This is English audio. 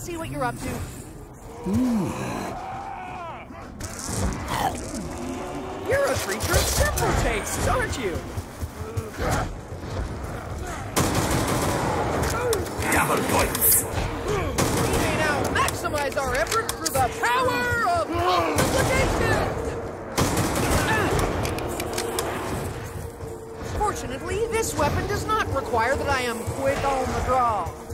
see what you're up to. You're a creature of simple tastes, aren't you? Double points! We may now maximize our efforts through the power of multiplication! Fortunately, this weapon does not require that I am quick on the draw.